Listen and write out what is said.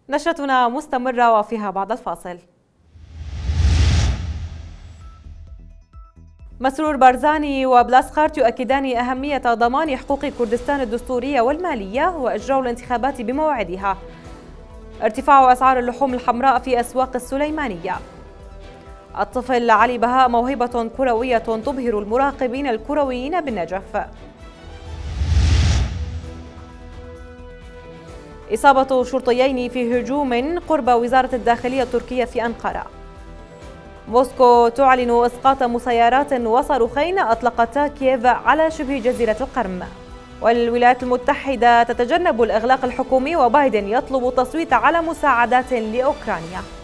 نشرتنا مستمرة وفيها بعد الفاصل. مسرور بارزاني وبلاسخارت يؤكدان أهمية ضمان حقوق كردستان الدستورية والمالية وإجراء الانتخابات بموعدها. ارتفاع أسعار اللحوم الحمراء في أسواق السليمانية. الطفل علي بهاء موهبة كروية تبهر المراقبين الكرويين بالنجف. إصابة شرطيين في هجوم قرب وزارة الداخلية التركية في أنقرة. موسكو تعلن إسقاط مسيرات وصاروخين أطلقتا كييف على شبه جزيرة القرم. والولايات المتحدة تتجنب الإغلاق الحكومي وبايدن يطلب التصويت على مساعدات لأوكرانيا.